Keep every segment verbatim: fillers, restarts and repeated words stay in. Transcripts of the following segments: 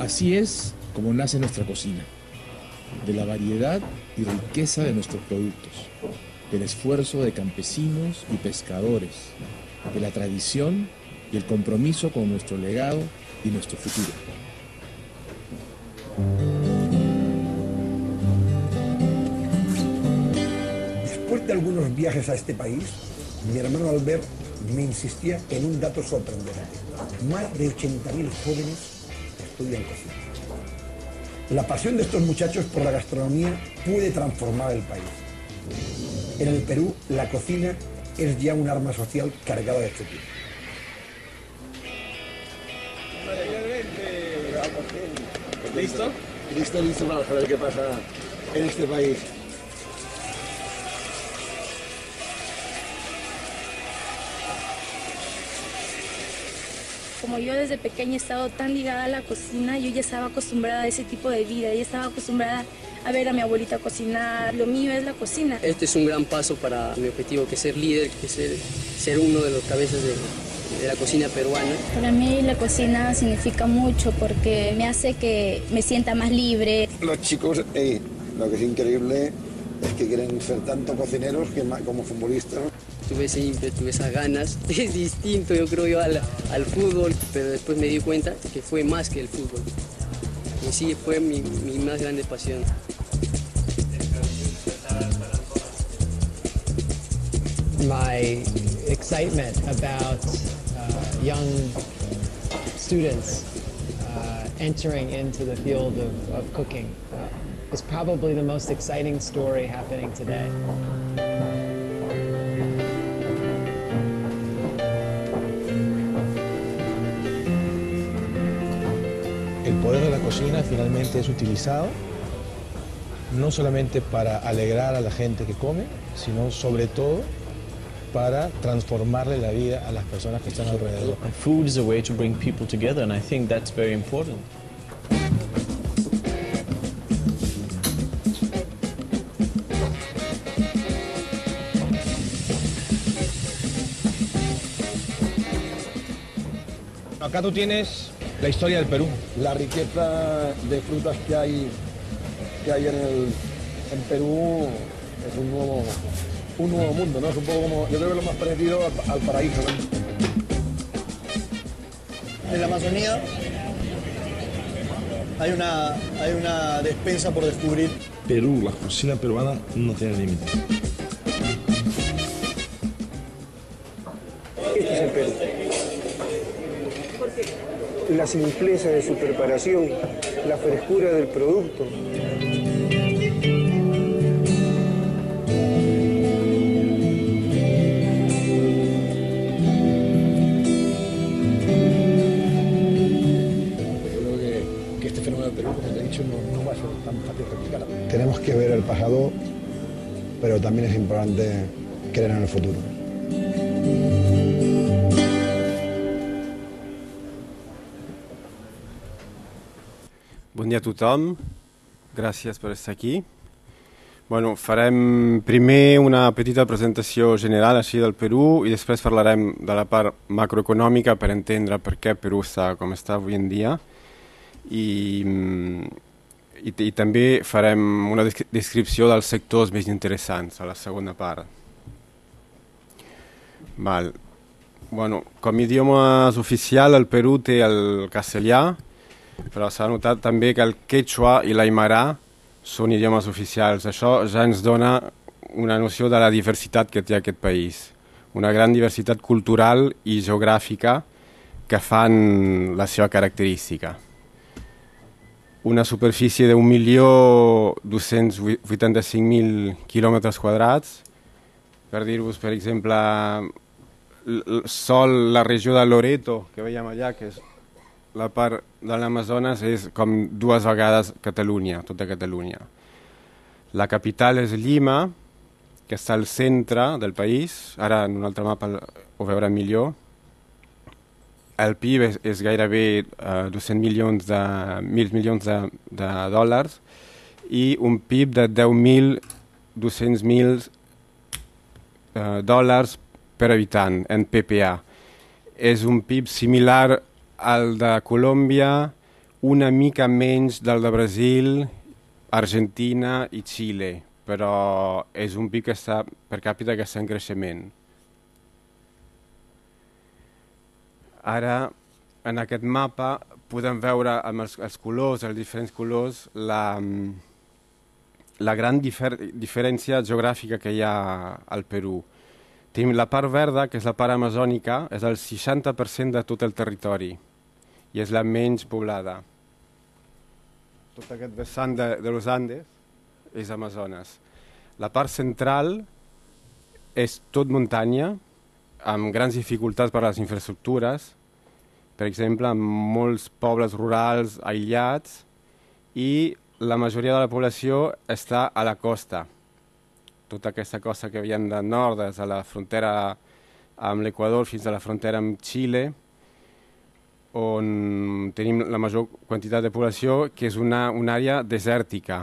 Así es como nace nuestra cocina, de la variedad y riqueza de nuestros productos, del esfuerzo de campesinos y pescadores, de la tradición y el compromiso con nuestro legado y nuestro futuro. Después de algunos viajes a este país, mi hermano Albert me insistía en un dato sorprendente. Más de ochenta mil jóvenes estudian cocina. La pasión de estos muchachos por la gastronomía puede transformar el país. En el Perú, la cocina es ya un arma social cargada de futuro. ¿Listo? Listo, listo para saber qué pasa en este país. Como yo desde pequeña he estado tan ligada a la cocina, yo ya estaba acostumbrada a ese tipo de vida, ya estaba acostumbrada a ver a mi abuelita cocinar. Lo mío es la cocina. Este es un gran paso para mi objetivo, que es ser líder, que es ser, ser uno de los cabezas de, de la cocina peruana. Para mí la cocina significa mucho porque me hace que me sienta más libre. Los chicos, eh, lo que es increíble es que quieren ser tanto cocineros que como futbolistas. Tuve ese ímpetu, tuve esas ganas. Es distinto, yo creo, yo al, al fútbol, pero después me di cuenta que fue más que el fútbol. Y sí, fue mi, mi más grande pasión. My excitement about uh, young students uh, entering into the field of, of cooking uh, is probably the most exciting story happening today. El poder de la cocina finalmente es utilizado no solamente para alegrar a la gente que come, sino sobre todo para transformarle la vida a las personas que están alrededor. And food is a way to bring people together, and I think that's very important. Acá tú tienes la historia del Perú. La riqueza de frutas que hay, que hay en, el, en Perú es un nuevo, un nuevo mundo, ¿no? Es un poco como, yo creo que lo más parecido al, al paraíso, ¿no? En la Amazonía hay una, hay una despensa por descubrir. Perú, la cocina peruana no tiene límites. Este es el Perú. La simpleza de su preparación, la frescura del producto. Tenemos que ver el pasado, pero también es importante creer en el futuro. Bon dia a tothom, gràcies per estar aquí. Bueno, farem primer una petita presentació general així del Perú i després parlarem de la part macroeconòmica per entendre per què Perú està com està avui en dia. I, i, i també farem una descripció dels sectors més interessants a la segona part. Val. Bueno, com a idiomes oficial el Perú té el castellà, però s'ha notat també que el quechua i l'aimara són idiomes oficials. Això ja ens dona una noció de la diversitat que té aquest país, una gran diversitat cultural i geogràfica que fan la seva característica. Una superfície d'un milió dos-cents vuitanta-cinc mil quilòmetres quadrats. Per dir-vos, per exemple, sol la regió de Loreto, que veiem allà, que és la part de l'Amazones, és com dues vegades Catalunya, tota Catalunya. La capital és Lima, que està al centre del país. Ara en un altre mapa ho veurem millor. El P I B és, és gairebé uh, dos-cents milions de, mil milions de, de dòlars i un P I B de deu mil dos-cents mil uh, dòlars per habitant en P P A. És un P I B similar al de Colòmbia una mica menys del de Brasil, Argentina i Xile, però és un P I B que està, per càpita que està en creixement. Ara, en aquest mapa, podem veure amb els, els colors, els diferents colors, la, la gran difer diferència geogràfica que hi ha al Perú. Tenim la part verda, que és la part amazònica, és el seixanta per cent de tot el territori i és la menys poblada. Tot aquest vessant de, de los Andes és Amazones. La part central és tot muntanya, amb grans dificultats per a les infraestructures, per exemple, amb molts pobles rurals aïllats, i la majoria de la població està a la costa. Tota aquesta costa que veiem de nord, des de la frontera amb l'Equador fins a la frontera amb Xile, on tenim la major quantitat de població, que és una, una àrea desèrtica.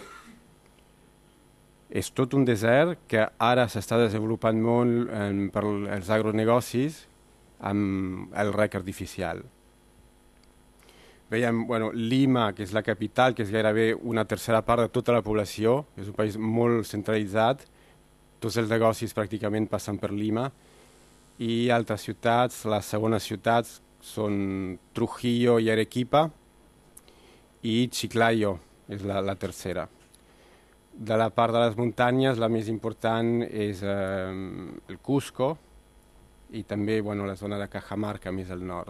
És tot un desert que ara s'està desenvolupant molt eh, per els agronegocis amb el rec artificial. Veiem, bueno, Lima, que és la capital, que és gairebé una tercera part de tota la població, és un país molt centralitzat, tots els negocis pràcticament passen per Lima, i altres ciutats, les segones ciutats són Trujillo i Arequipa, i Chiclayo és la, la tercera. De la part de les muntanyes, la més important és eh, el Cusco i també bueno, la zona de Cajamarca, més al nord.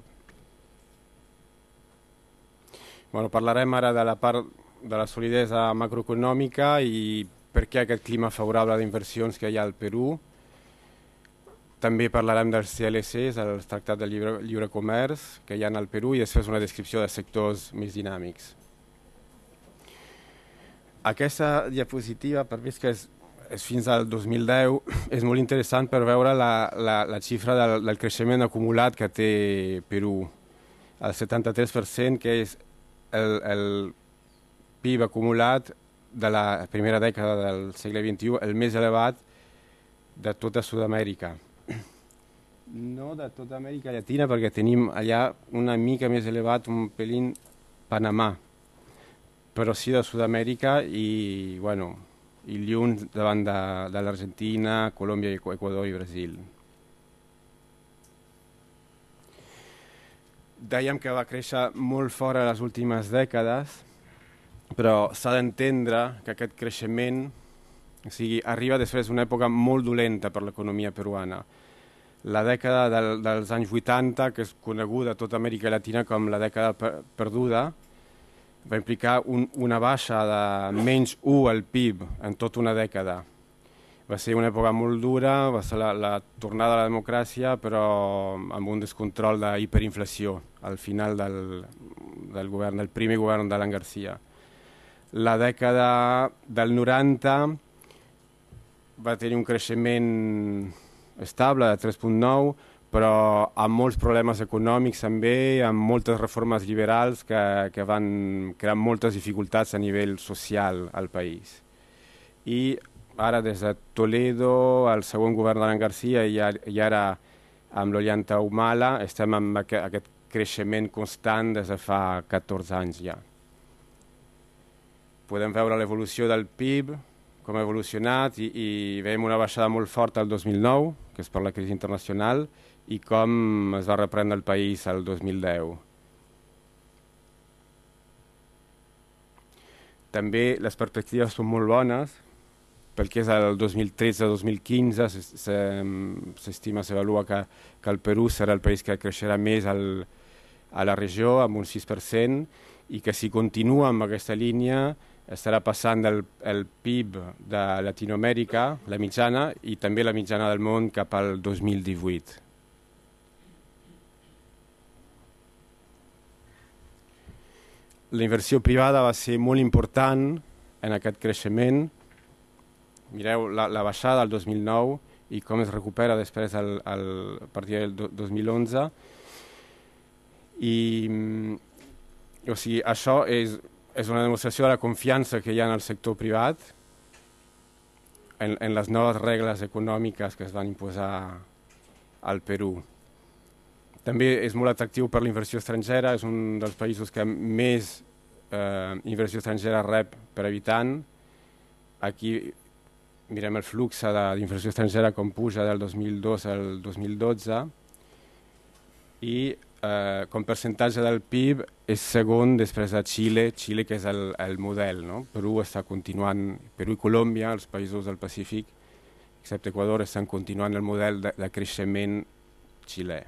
Bueno, parlarem ara de la part de la solidesa macroeconòmica i per què aquest clima favorable d'inversions que hi ha al Perú. També parlarem dels C L Cs, els tractats de lliure, lliure comerç que hi ha al Perú, i després una descripció de sectors més dinàmics. Aquesta diapositiva, per més que és, és fins al dos mil deu, és molt interessant per veure la, la, la xifra del, del creixement acumulat que té Perú. El setanta-tres per cent, que és el, el P I B acumulat de la primera dècada del segle vint-i-u, el més elevat de tota Sud-amèrica. No de tota Amèrica Llatina, perquè tenim allà una mica més elevat, un pelín Panamà, però sí de Sud-amèrica i, bueno, i lluny davant de, de l'Argentina, Colòmbia, Equador i Brasil. Dèiem que va créixer molt fora les últimes dècades, però s'ha d'entendre que aquest creixement o sigui, arriba després d'una època molt dolenta per l'economia peruana. La dècada del, dels anys vuitanta, que és coneguda a tota Amèrica Llatina com la dècada per, perduda, va implicar un, una baixa de menys u al P I B en tota una dècada. Va ser una època molt dura, va ser la, la tornada a la democràcia, però amb un descontrol d'hiperinflació al final del, del govern, del primer govern d'Alan García. La dècada del noranta va tenir un creixement estable de tres coma nou, però amb molts problemes econòmics també, amb moltes reformes liberals que, que van crear moltes dificultats a nivell social al país. I ara des de Toledo, el segon govern d'Alan García i, i ara amb l'Ollanta Humala estem amb aquest creixement constant des de fa catorze anys ja. Podem veure l'evolució del P I B, com ha evolucionat, i, i veiem una baixada molt forta el dos mil nou, que és per la crisi internacional, i com es va reprendre el país el dos mil deu. També les perspectives són molt bones, pel que és el dos mil tretze dos mil quinze s'estima, s'avalua que, que el Perú serà el país que creixerà més al, a la regió, amb un sis per cent, i que si continua amb aquesta línia estarà passant del el P I B de Llatinoamèrica, la mitjana, i també la mitjana del món cap al dos mil divuit. La inversió privada va ser molt important en aquest creixement. Mireu la, la baixada del dos mil nou i com es recupera després el, el, a partir del dos mil onze. I, o sigui, això és, és una demostració de la confiança que hi ha en el sector privat, en, en les noves regles econòmiques que es van imposar al Perú. També és molt atractiu per l'inversió estrangera, és un dels països que més eh, inversió estrangera rep per habitant. Aquí mirem el flux d'inversió estrangera com puja del dos mil dos al dos mil dotze i eh, com percentatge del P I B és segon després de Xile, Xile que és el, el model, no? Perú està continuant, Perú i Colòmbia, els països del Pacífic, excepte Equador, estan continuant el model de, de creixement xilè.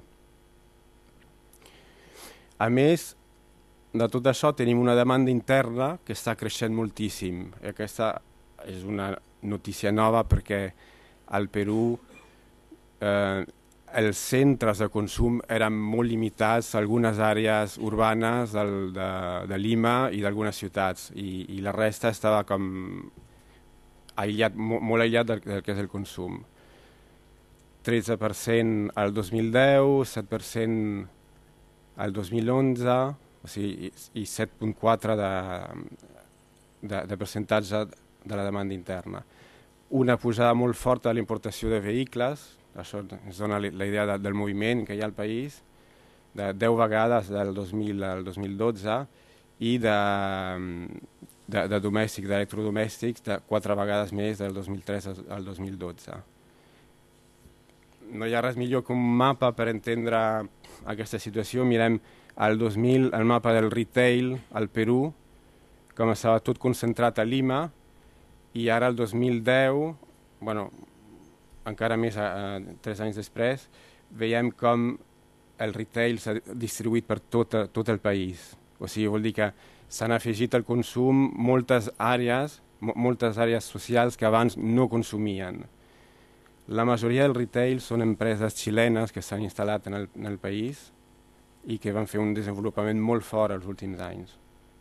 A més de tot això tenim una demanda interna que està creixent moltíssim. I aquesta és una notícia nova perquè al Perú eh, els centres de consum eren molt limitats a algunes àrees urbanes del, de, de Lima i d'algunes ciutats i, i la resta estava com aïllat, molt, molt aïllat del, del que és el consum. tretze per cent al dos mil deu, set per cent al dos mil onze, o sigui, i set coma quatre de, de, de percentatge de la demanda interna. Una pujada molt forta de la importació de vehicles, això ens dona la idea de, del moviment que hi ha al país, de deu vegades del dos mil al dos mil dotze i de, de, de domèstics, d'electrodomèstics, de quatre vegades més del dos mil tres al dos mil dotze. No hi ha res millor que un mapa per entendre aquesta situació. Mirem al dos mil el mapa del retail al Perú, com estava tot concentrat a Lima, i ara el dos mil deu, bueno, encara més eh, tres anys després, veiem com el retail s'ha distribuït per tot, tot el país. O sigui, vol dir que s'han afegit al consum moltes àrees, moltes àrees socials que abans no consumien. La majoria del retail són empreses xilenes que s'han instal·lat en el, en el país i que van fer un desenvolupament molt fort els últims anys.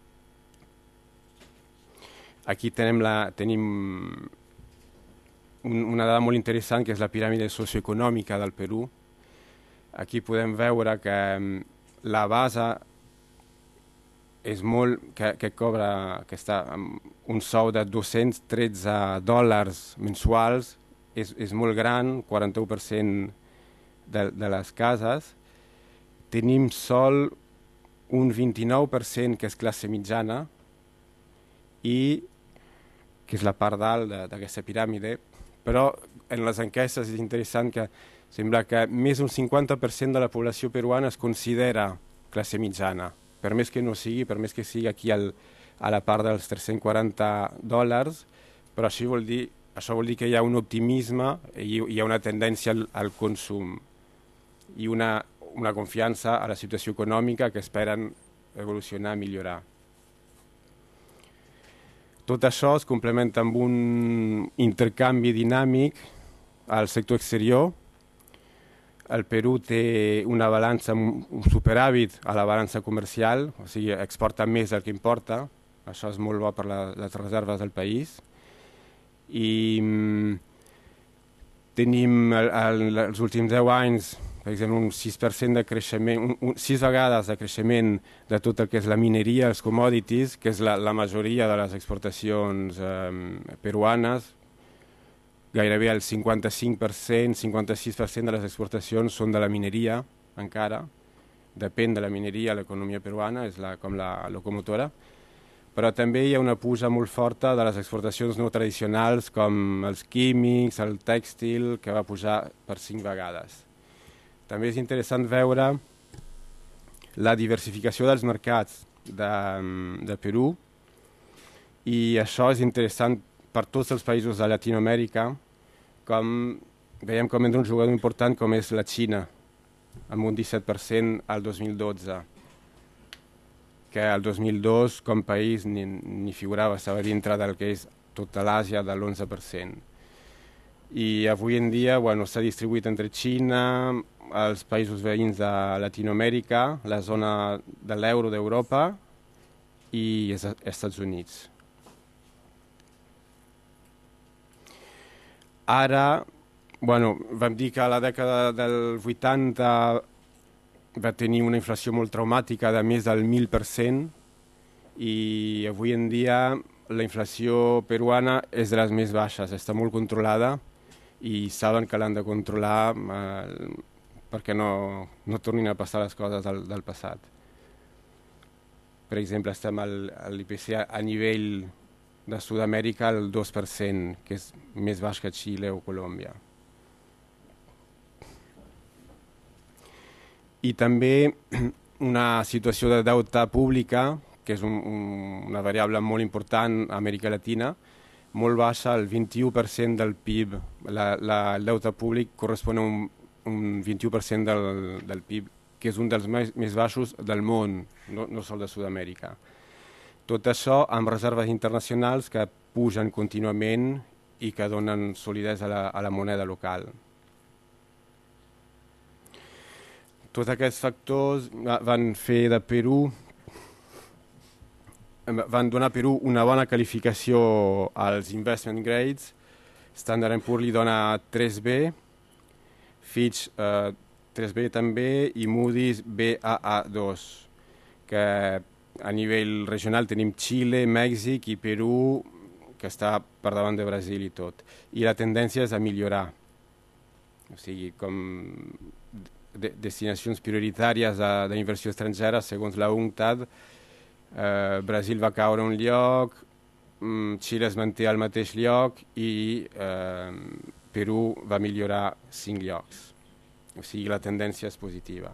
Aquí tenim, la, tenim un, una dada molt interessant que és la piràmide socioeconòmica del Perú. Aquí podem veure que la base és molt, que, que cobra, que està amb un sou de dos-cents tretze dòlars mensuals, és, és molt gran, quaranta-u per cent de, de les cases. Tenim sol un vint-i-nou per cent que és classe mitjana i que és la part dalt d'aquesta piràmide, però en les enquestes és interessant que sembla que més d'un cinquanta per cent de la població peruana es considera classe mitjana, per més que no sigui, per més que sigui aquí al, a la part dels tres-cents quaranta dòlars, però això vol dir, això vol dir que hi ha un optimisme i hi ha una tendència al, al consum i una, una confiança a la situació econòmica que esperen evolucionar, millorar. Tot això es complementa amb un intercanvi dinàmic al sector exterior. El Perú té una balança, un superàvit a la balança comercial, o sigui, exporta més del que importa. Això és molt bo per la, les reserves del país. I mm, tenim el, el, els últims deu anys, per exemple, un sis per cent de creixement, un, un, sis vegades de creixement de tot el que és la mineria, els commodities, que és la, la majoria de les exportacions eh, peruanes. Gairebé el cinquanta-cinc per cent, cinquanta-sis per cent de les exportacions són de la mineria, encara. Depèn de la mineria, l'economia peruana, és la, com la locomotora. Però també hi ha una puja molt forta de les exportacions no tradicionals, com els químics, el tèxtil, que va pujar per cinc vegades. També és interessant veure la diversificació dels mercats de, de Perú i això és interessant per tots els països de Llatinoamèrica, com veiem com entra un jugador important com és la Xina, amb un disset per cent al dos mil dotze, que al dos mil dos com país ni, ni figurava, estava dintre del que és tota l'Àsia de l'onze per cent. I avui en dia bueno, s'ha distribuït entre Xina, els països veïns de Llatinoamèrica, la zona de l'euro d'Europa i els Estats Units. Ara, bueno, vam dir que a la dècada del vuitanta va tenir una inflació molt traumàtica de més del mil per cent i avui en dia la inflació peruana és de les més baixes, està molt controlada i saben que l'han de controlar eh, perquè no, no tornin a passar les coses del, del passat. Per exemple, estem al, a l'I P C a nivell de Sud-amèrica al dos per cent, que és més baix que Xile o Colòmbia. I també una situació de deute pública, que és un, un, una variable molt important a Amèrica Latina, molt baixa, el vint-i-u per cent del P I B. La, la, el deute públic correspon a un, un vint-i-u per cent del, del P I B, que és un dels més, més baixos del món, no, no sol de Sud-amèrica. Tot això amb reserves internacionals que pugen contínuament i que donen solidesa a la, a la moneda local. Tots aquests factors van fer de Perú, van donar a Perú una bona qualificació als investment grades. Standard and Poor's li dona tres B, Fitch eh, tres B també i Moody's B A A dos, que a nivell regional tenim Xile, Mèxic i Perú, que està per davant de Brasil i tot. I la tendència és a millorar. O sigui, com de destinacions prioritàries d'inversió estrangera, segons la UNCTAD, eh, Brasil va caure un lloc, Xile es manté al mateix lloc i eh, Perú va millorar cinc llocs. O sigui, la tendència és positiva.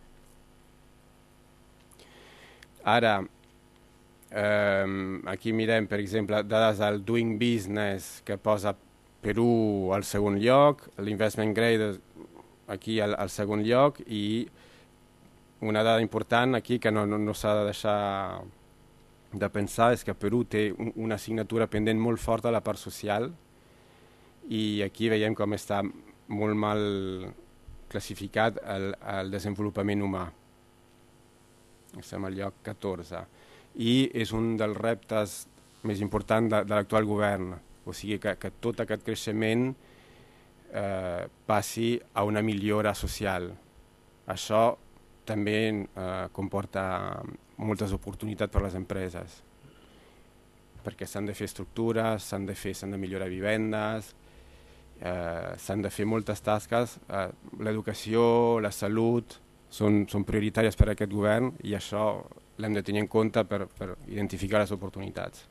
Ara, eh, aquí mirem, per exemple, dades del Doing Business, que posa Perú al segon lloc, l'Investment Grade aquí al, al segon lloc, i una dada important aquí que no, no, no s'ha de deixar de pensar és que Perú té un, una assignatura pendent molt forta a la part social, i aquí veiem com està molt mal classificat el, el desenvolupament humà. Estem al lloc catorze. I és un dels reptes més importants de, de l'actual govern. O sigui que, que tot aquest creixement eh, passi a una millora social. Això també eh, comporta moltes oportunitats per a les empreses, perquè s'han de fer estructures, s'han de fer, s'han de millorar vivendes, eh, s'han de fer moltes tasques. Eh, l'educació, la salut són, són prioritàries per a aquest govern, i això l'hem de tenir en compte per, per identificar les oportunitats.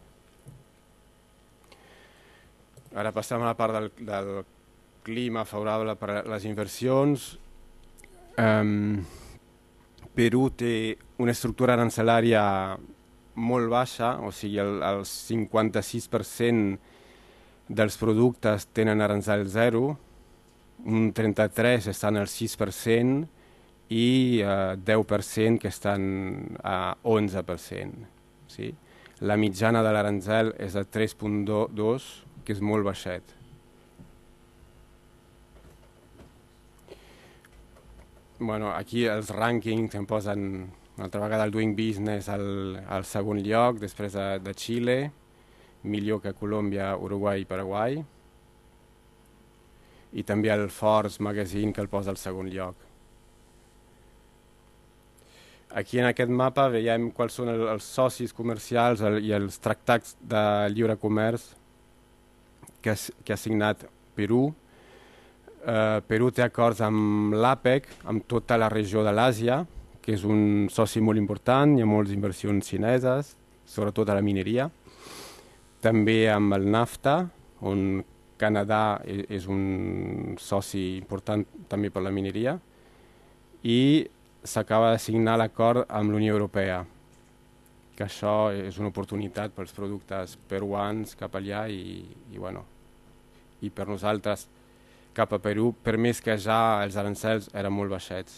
Ara passem a la part del, del clima favorable per a les inversions. Um, Perú té una estructura arancelària molt baixa, o sigui, el, el cinquanta-sis per cent dels productes tenen arancel zero, un trenta-tres per cent estan al sis per cent i uh, deu per cent que estan a onze per cent. Sí? La mitjana de l'arancel és de tres coma dos, que és molt baixet. Bueno, aquí els rànquings em posen una altra vegada el Doing Business al, al segon lloc, després de, de Xile, millor que Colòmbia, Uruguai i Paraguai, i també el Forbes Magazine, que el posa al segon lloc. Aquí en aquest mapa veiem quals són el, els socis comercials el, i els tractats de lliure comerç que, que ha signat Perú. Uh, Perú té acords amb l'APEC, amb tota la regió de l'Àsia, que és un soci molt important, hi ha moltes inversions xineses, sobretot a la mineria. També amb el NAFTA, on Canadà és un soci important també per la mineria, i s'acaba de signar l'acord amb la Unió Europea, que això és una oportunitat pels productes peruans cap allà i, i, bueno, i per nosaltres cap a Perú, per més que ja els arancels eren molt baixets.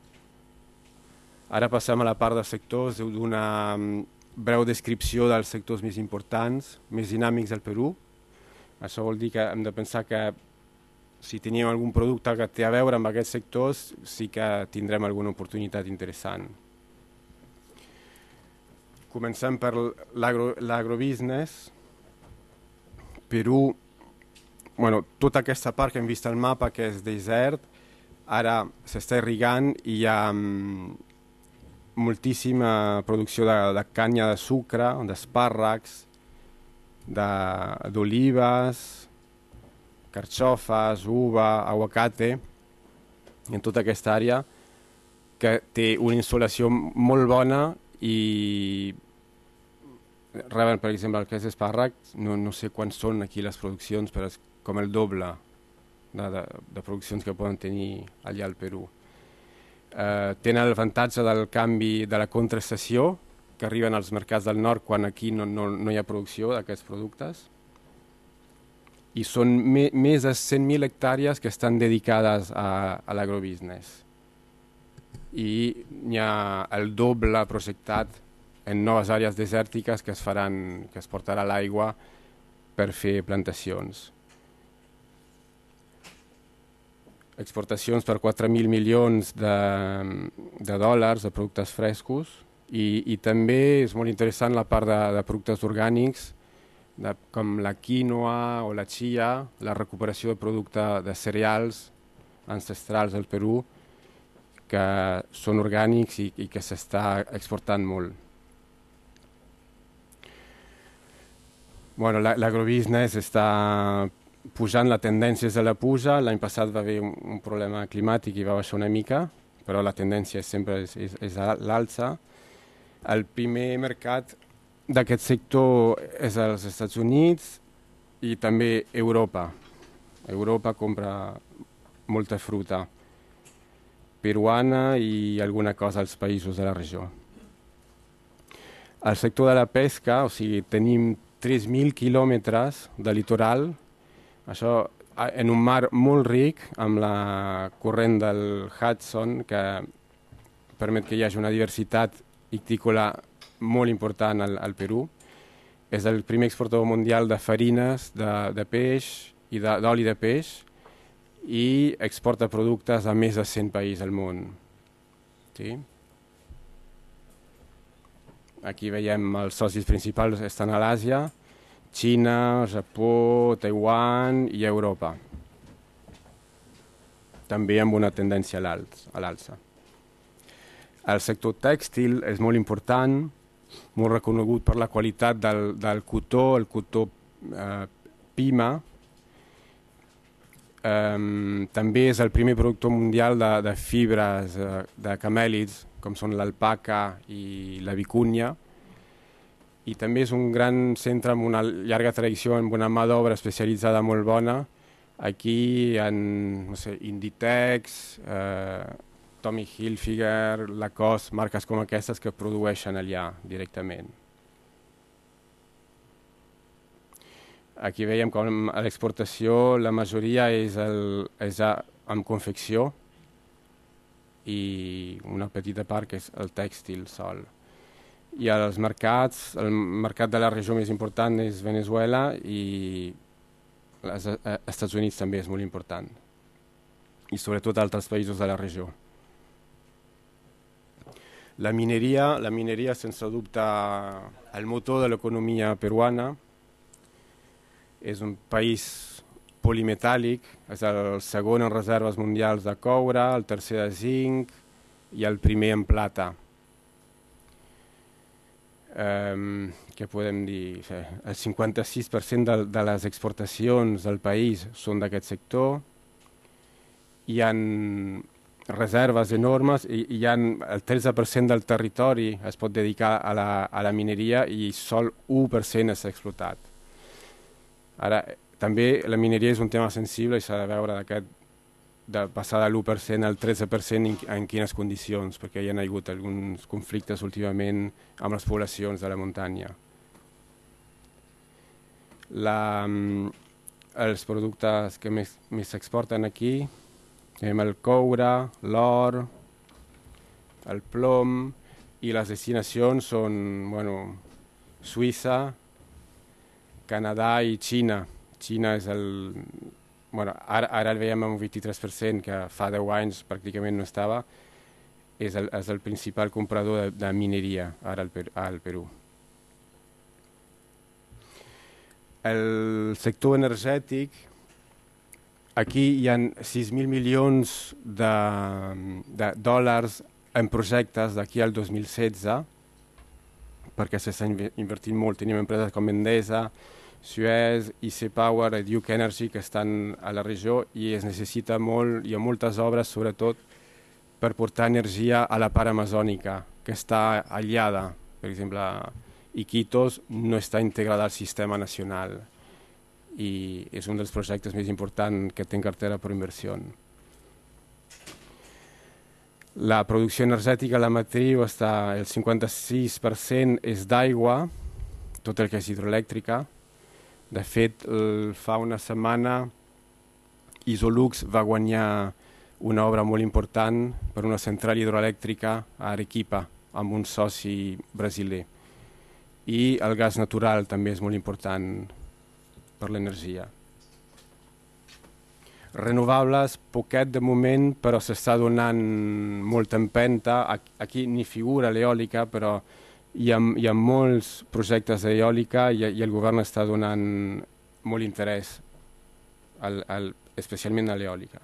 Ara passem a la part dels sectors, d'una breu descripció dels sectors més importants, més dinàmics del Perú. Això vol dir que hem de pensar que si tenim algun producte que té a veure amb aquests sectors, sí que tindrem alguna oportunitat interessant. Comencem per l'agrobusiness. Perú, bueno, tota aquesta part que hem vist al mapa, que és desert, ara s'està irrigant i hi ha um, moltíssima producció de, de canya de sucre, d'espàrrecs, d'olives, carxofes, uva, aguacate. en tota aquesta àrea, que té una instal·lació molt bona i reben, per exemple, el que és espàrrec, no, no sé quants són aquí les produccions, però és com el doble de, de, de produccions que poden tenir allà al Perú. Eh, tenen l'avantatge del canvi de la contrastació, que arriben als mercats del nord quan aquí no, no, no hi ha producció d'aquests productes. I són me, més de cent mil hectàrees que estan dedicades a, a l'agrobusiness. I hi ha el doble projectat en noves àrees desèrtiques que es faran, que es portarà l'aigua per fer plantacions. Exportacions per quatre mil milions de, de dòlars de productes frescos i, i també és molt interessant la part de, de productes orgànics de, com la quinoa o la chia, la recuperació de productes de cereals ancestrals al Perú que són orgànics i, i que s'està exportant molt. Bueno, l'agrobusiness està pujant, la tendència és de la puja. L'any passat va haver un, un problema climàtic i va baixar una mica, però la tendència sempre és, és, és a l'alça. El primer mercat d'aquest sector és als Estats Units i també Europa. Europa compra molta fruita peruana i alguna cosa als països de la regió. El sector de la pesca, o sigui, tenim tres mil quilòmetres de litoral, això en un mar molt ric, amb la corrent del Hudson, que permet que hi hagi una diversitat ictícola molt important al, al Perú. És el primer exportador mundial de farines, de, de peix i d'oli de, de peix, i exporta productes a més de cent països al món. Sí? Aquí veiem els socis principals estan a l'Àsia, Xina, Japó, Taiwan i Europa. També amb una tendència a l'alça. El sector tèxtil és molt important, molt reconegut per la qualitat del, del cotó, el cotó eh, Pima. Um, també és el primer productor mundial de, de fibres uh, de camèlids, com són l'alpaca i la vicúnia, i també és un gran centre amb una llarga tradició, amb una mà d'obra especialitzada molt bona. Aquí hi ha, no sé, Inditex, uh, Tommy Hilfiger, Lacoste, marques com aquestes que produeixen allà directament. Aquí veiem com a l'exportació la majoria és, el, és a, amb confecció i una petita part que és el tèxtil sol. I als mercats, el mercat de la regió més important és Venezuela i els Estats Units també és molt important. I sobretot altres països de la regió. La mineria, la mineria sense dubte el motor de l'economia peruana. És un país polimetàl·lic, és el segon en reserves mundials de coure, el tercer de zinc i el primer en plata. Um, què podem dir? El cinquanta-sis per cent de, de les exportacions del país són d'aquest sector. Hi ha reserves enormes i hi ha el tretze per cent del territori es pot dedicar a la, a la mineria i sol u per cent és explotat. Ara, també la mineria és un tema sensible i s'ha de veure d'aquest, de passar de l'u per cent al tretze per cent en, en quines condicions, perquè hi ha hagut alguns conflictes últimament amb les poblacions de la muntanya. La, els productes que més, més s'exporten aquí, tenim el coure, l'or, el plom, i les destinacions són, bueno, Suïssa, Canadà i Xina. Xina és el... Bueno, ara, ara el veiem amb un vint-i-tres per cent, que fa deu anys pràcticament no estava. És el, és el principal comprador de, de mineria ara al, al Perú. El sector energètic, aquí hi ha sis mil milions de, de dòlars en projectes d'aquí al dos mil setze, perquè s'està invertint molt. Tenim empreses com Endesa, Suez, I C Power i Duke Energy, que estan a la regió, i es necessita molt, hi ha moltes obres, sobretot, per portar energia a la part amazònica, que està aïllada. Per exemple, Iquitos no està integrada al sistema nacional i és un dels projectes més importants que té en cartera per inversió. La producció energètica a la matriu està, el cinquanta-sis per cent és d'aigua, tot el que és hidroelèctrica. De fet, el, fa una setmana Isolux va guanyar una obra molt important per una central hidroelèctrica a Arequipa, amb un soci brasiler. I el gas natural també és molt important per l'energia. Renovables, poquet de moment, però s'està donant molta empenta. Aquí ni figura l'eòlica, però hi ha, hi ha molts projectes d'eòlica i, i el govern està donant molt interès, al, al, especialment a l'eòlica.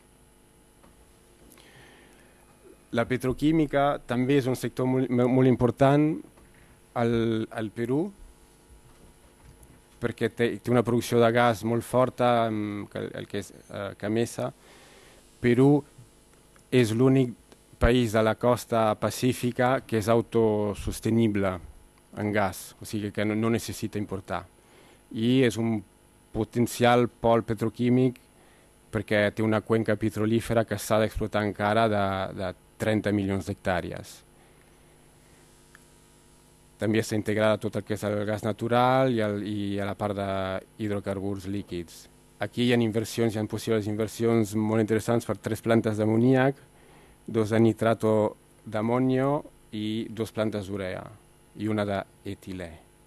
La petroquímica també és un sector molt, molt important al, al Perú, perquè té, té una producció de gas molt forta, el, el que és uh, Camesa. Perú és l'únic país de la costa pacífica que és autosostenible en gas, o sigui que no, no necessita importar. I és un potencial pol petroquímic perquè té una cuenca petrolífera que s'ha d'explotar encara de, de trenta milions d'hectàrees. També està integrada tot el que és el gas natural i, el, i a la part d'hidrocarburs líquids. Aquí hi ha inversions, hi ha possibles inversions molt interessants per tres plantes d'amoníac, dos de nitrato d'amonio i dos plantes d'urea i una d'etilè.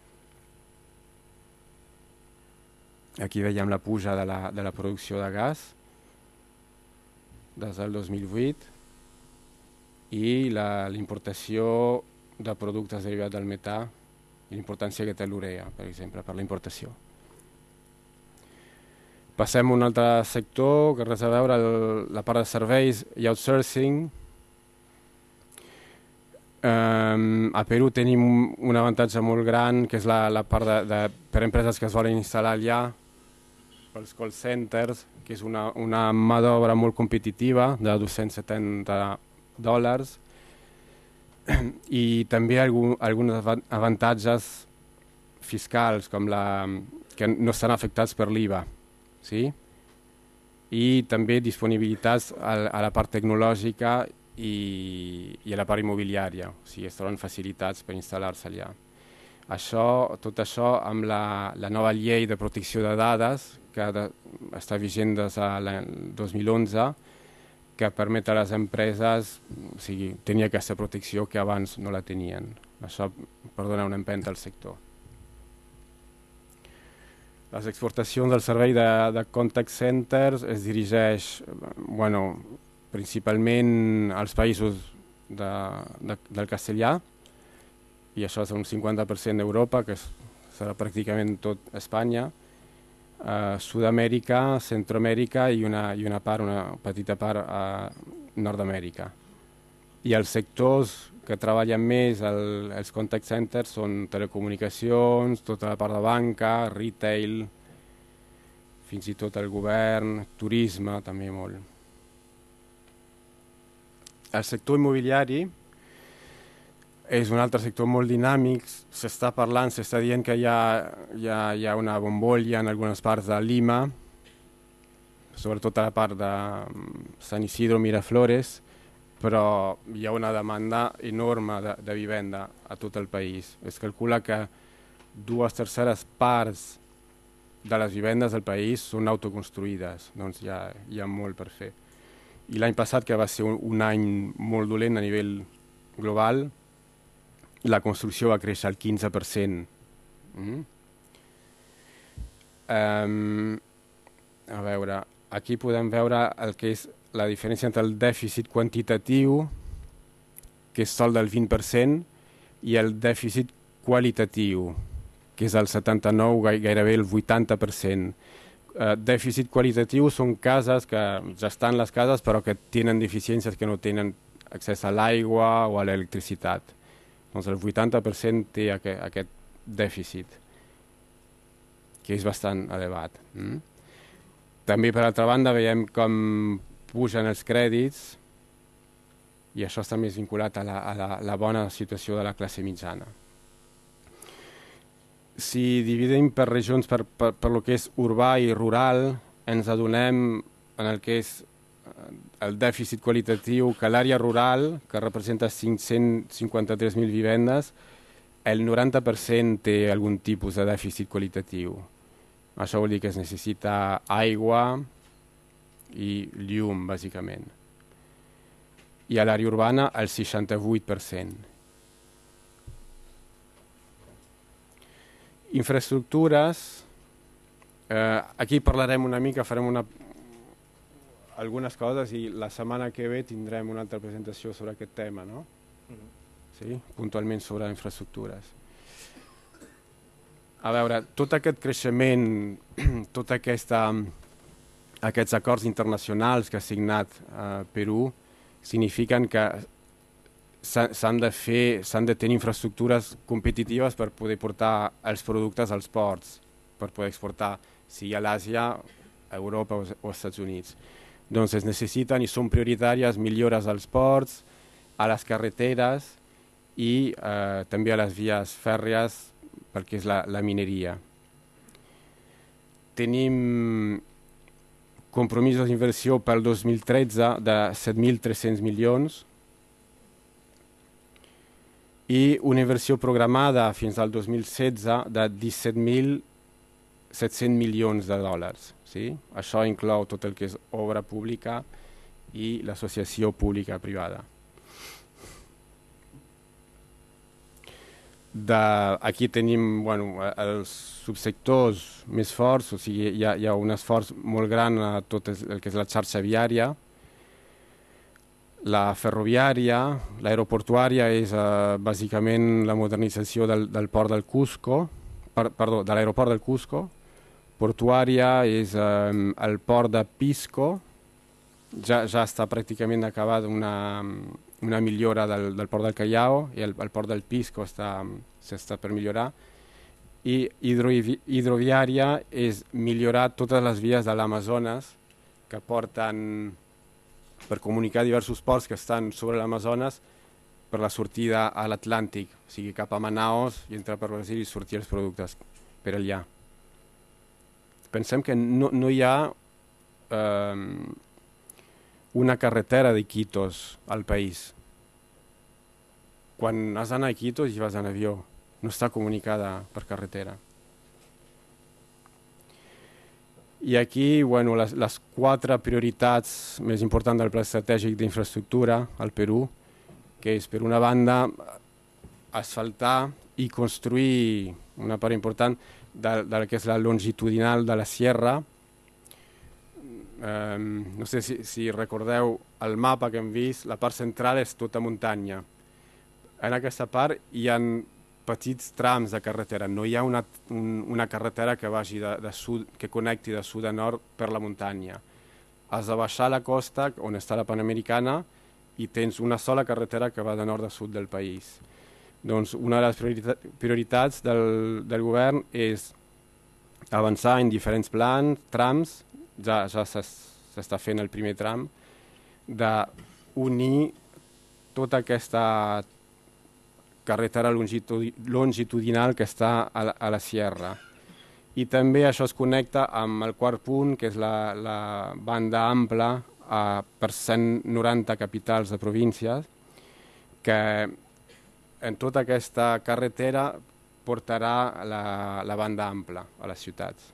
Aquí veiem la puja de la, de la producció de gas des del dos mil vuit i la importació de productes derivats del metà i l'importància que té l'urea, per exemple, per la importació. Passem a un altre sector que res a veure, el, la part de serveis i outsourcing. Um, a Perú tenim un avantatge molt gran, que és la, la part de, de, per empreses que es volen instal·lar allà, pels call centers, que és una, una mà d'obra molt competitiva, de dos-cents setanta dòlars, i també algun, alguns avantatges fiscals, com la, que no estan afectats per l'I V A, sí? I també disponibilitats a, a la part tecnològica i, i a la part immobiliària, o sigui, es troben facilitats per instal·lar-se allà. Això, tot això amb la, la nova llei de protecció de dades, que de, està vigent des del dos mil onze, que permet a les empreses, o sigui, tenir aquesta protecció que abans no la tenien. Això per donar una empenta al sector. Les exportacions del servei de, de contact centers es dirigeix, bueno, principalment als països de, de, del castellà, i això és un cinquanta per cent d'Europa, que és, serà pràcticament tot Espanya, Uh, Sud-amèrica, Centroamèrica i una, i una part, una petita part a Nord-amèrica. I els sectors que treballen més el, els contact centers són telecomunicacions, tota la part de banca, retail, fins i tot el govern, turisme també molt. El sector immobiliari és un altre sector molt dinàmic, s'està parlant, s'està dient que hi ha, hi, ha, hi ha una bombolla en algunes parts de Lima, sobretot a la part de San Isidro, Miraflores, però hi ha una demanda enorme de, de vivenda a tot el país. Es calcula que dues terceres parts de les vivendes del país són autoconstruïdes, doncs hi ha, hi ha molt per fer. I l'any passat, que va ser un, un any molt dolent a nivell global, la construcció va créixer al quinze per cent. Mm. Um, a veure, aquí podem veure el que és la diferència entre el dèficit quantitatiu, que és sol del vint per cent, i el dèficit qualitatiu, que és el setanta-nou, gairebé el vuitanta per cent. Uh, dèficit qualitatiu són cases que ja estan les cases, però que tenen deficiències, que no tenen accés a l'aigua o a l'electricitat. Doncs el vuitanta per cent té aquest, aquest dèficit. que és bastant elevat. Mm? També, per altra banda, veiem com pugen els crèdits i això està més vinculat a la, a la, la bona situació de la classe mitjana. Si dividim per regions, per, per, per lo que és urbà i rural, ens adonem en el que és el dèficit qualitatiu, que l'àrea rural, que representa cinc-cents cinquanta-tres mil vivendes, el noranta per cent té algun tipus de dèficit qualitatiu. Això vol dir que es necessita aigua i llum, bàsicament. I a l'àrea urbana el seixanta-vuit per cent. Infraestructures, eh, aquí parlarem una mica, farem una, algunes coses i la setmana que ve tindrem una altra presentació sobre aquest tema, no? Mm-hmm. Sí? Puntualment sobre infraestructures. A veure, tot aquest creixement, tot aquesta, aquests acords internacionals que ha signat eh, Perú signifiquen que s'han de fer, s'han de tenir infraestructures competitives per poder portar els productes als ports, per poder exportar, sigui a l'Àsia, a Europa o als Estats Units. Doncs es necessiten i són prioritàries millores als ports, a les carreteres i eh, també a les vies fèrries perquè és la, la mineria. Tenim compromisos d'inversió pel dos mil tretze de set mil tres-cents milions i una inversió programada fins al dos mil setze de disset mil set-cents milions de dòlars. Sí? Això inclou tot el que és obra pública i l'associació pública-privada. De, aquí tenim bueno, els subsectors més forts, o sigui, hi ha, hi ha un esforç molt gran a tot el que és la xarxa viària. La ferroviària, l'aeroportuària és uh, bàsicament la modernització del, del port del Cusco, per, perdó, de l'aeroport del Cusco. Portuària és um, el port de Pisco, ja, ja està pràcticament acabada una, una millora del, del port del Callao i el, el port del Pisco està, s'està per millorar. I hidro, hidroviària és millorar totes les vies de l'Amazones que porten per comunicar diversos ports que estan sobre l'Amazones per la sortida a l'Atlàntic, o sigui cap a Manaus i entrar per Brasil i sortir els productes per allà. Pensem que no, no hi ha eh, una carretera d'Iquitos al país. Quan has d'anar a Iquitos i vas en avió, no està comunicada per carretera. I aquí, bueno, les, les quatre prioritats més importants del Pla Estratègic d'Infraestructura al Perú, que és, per una banda, asfaltar i construir una part important del, del que és la longitudinal de la sierra. Eh, no sé si, si recordeu el mapa que hem vist, la part central és tota muntanya. En aquesta part hi ha petits trams de carretera, no hi ha una, un, una carretera que vagi de, de sud, que connecti de sud a nord per la muntanya. Has de baixar la costa, on està la Panamericana, i tens una sola carretera que va de nord a sud del país. Doncs una de les prioritats, prioritats del, del govern és avançar en diferents plans, trams, ja, ja s'està fent el primer tram, d'unir tota aquesta carretera longitudinal que està a la, a la sierra. I també això es connecta amb el quart punt, que és la, la banda ampla a, per cent noranta capitals de províncies, que en tota aquesta carretera portarà la, la banda ampla a les ciutats.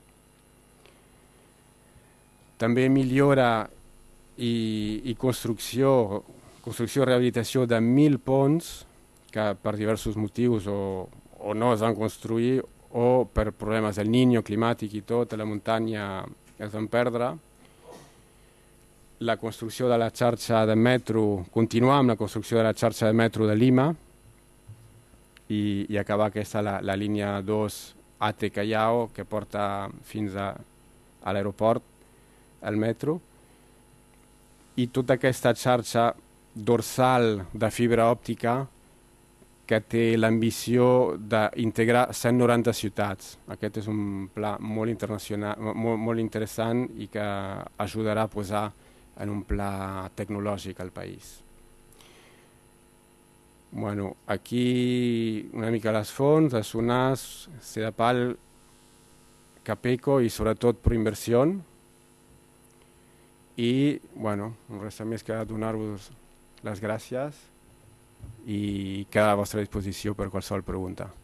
També millora i, i construcció, construcció i rehabilitació de mil ponts que per diversos motius o, o no es van construir o per problemes del Niño climàtic i tot, a la muntanya es van perdre. La construcció de la xarxa de metro, continuar amb la construcció de la xarxa de metro de Lima i, i acabar aquesta la, la línia dos A T Callao que porta fins a, a l'aeroport, el metro. I tota aquesta xarxa dorsal de fibra òptica que té l'ambició d'integrar cent noranta ciutats. Aquest és un pla molt, internacional, molt, molt interessant i que ajudarà a posar en un pla tecnològic al país. Bueno, aquí una mica les fonts, les UNAS, CEDAPAL, Capeco i sobretot Proinversió. I, bueno, no resta més que donar-vos les gràcies i queda a vostra disposició per qualsevol pregunta.